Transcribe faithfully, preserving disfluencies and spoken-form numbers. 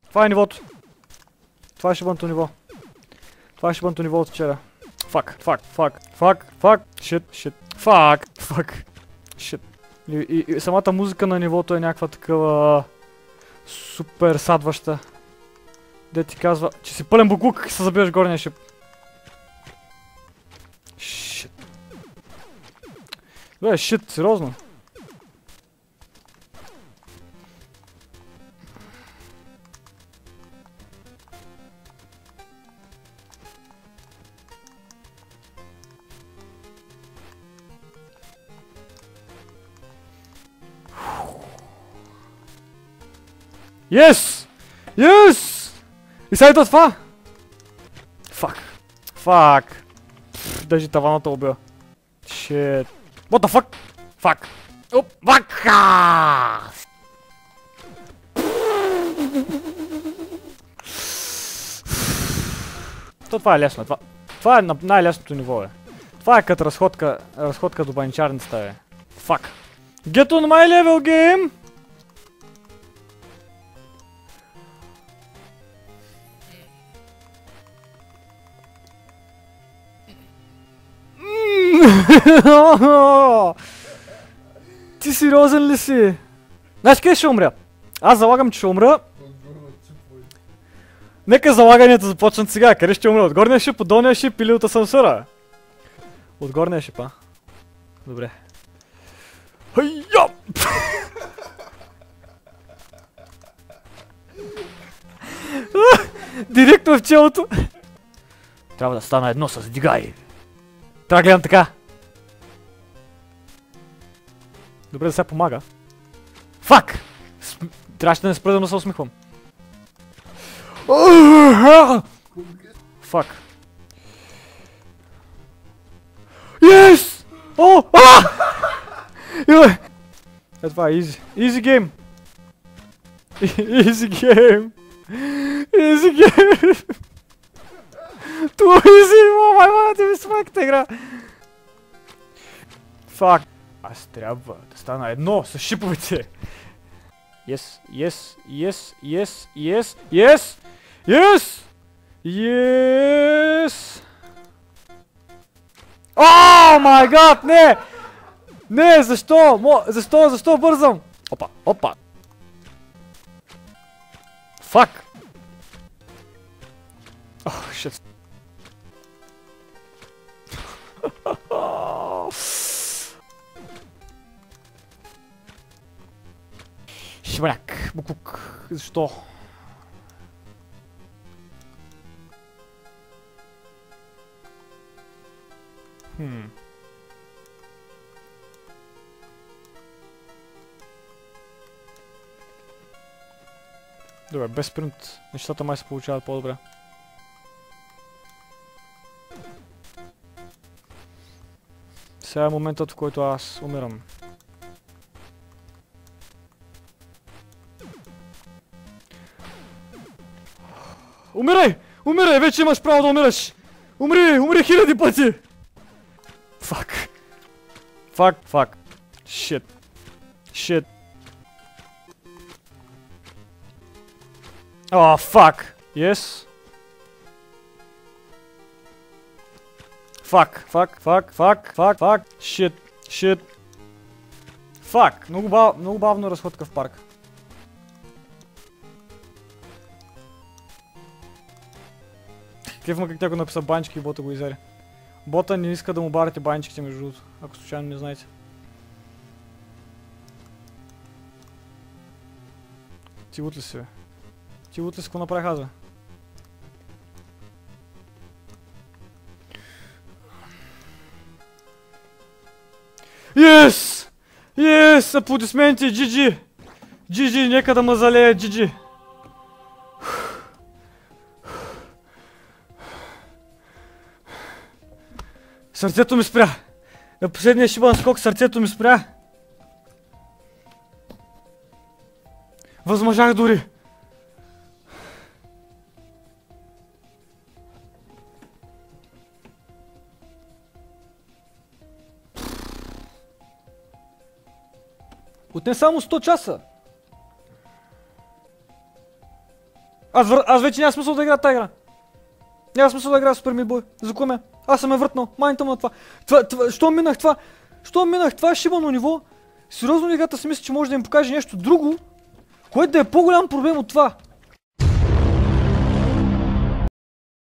Това е нивото. Това е шибаното ниво. Това е шибаното ниво от вчера. Фак, фак, фак, фак, фак, шит, шит, фак, фак, шит. И, и, и самата музика на нивото е някаква такава супер садваща. Де ти казва, че си пълен буклук и се забиеш горния шип. Шит. Бе, шит, сериозно. Yes! Yes! И сега идва това! Фак. Фак. Даже таваната убива. Shit. What the fuck? Фак. Оп, вака! То това е лесно. Това, това е на най-лесното ниво, е. Това е като разходка, разходка до баничарницата, е. Фак. Get on my level, game! Ти сериозен ли си? Знаеш къде ще умря? Аз залагам, че ще умря. Нека залаганията започнат сега. Къде ще умря? От горния шип, от долния шип или от асансъра? От горния шип, а? Добре. Хайя! Директно в челото. Трябва да стана едно с Дигай. Трябва да гледам така. Добре, да сега помага. Фак! Трябваше да не спра да се усмихвам. Фак. Yes! О! Е, това е easy. Easy game. Easy game. Easy game. Ту easy, май май, ти ми смекта игра. Фак. Аз трябва да стана едно с шиповете. Yes, yes, yes, yes, yes, yes, yes, yes. О, май гад, не! Не, защо? Мо, защо, защо бързам? Опа, опа. Фак. Ох, шит. Шибаняк, буклук. Защо? Хм. Добре, без спринт нещата май се получават по-добре. Сега е моментът, в който аз умирам. Умирай! Умирай! Вече имаш право да умираш! Умри! Умри хиляди пъти! Фак. Фак, фак. Шит. Шит. О, фак! Yes. Фак, фак, фак, фак, фак, фак. Шит, шит. Фак. Много, бав... Много бавно разходка в парк. Кефма как тя го написа банчики и бота го изяри. Бота не иска да му барате банчиките между другото, ако случайно не знаете. Ти лут ли си, бе? Ти лут ли си, какво направих аз, бе? Yes! Yes! Аплодисменти! джи джи! джи джи, нека да ме залея, джи джи! Сърцето ми спря! На последния шибан скок сърцето ми спря! Възмъжах дори! Отне само сто часа! Аз, вър... аз вече няма смисъл да игра тази игра. Няма смисъл да игра Супер Мит Бой. За кое ме? Аз съм е въртнал. Майната му на това. Това, това. Що минах това? Що минах това шибано ниво? Сериозно ли играта си мисля, че може да им покаже нещо друго, което да е по-голям проблем от това?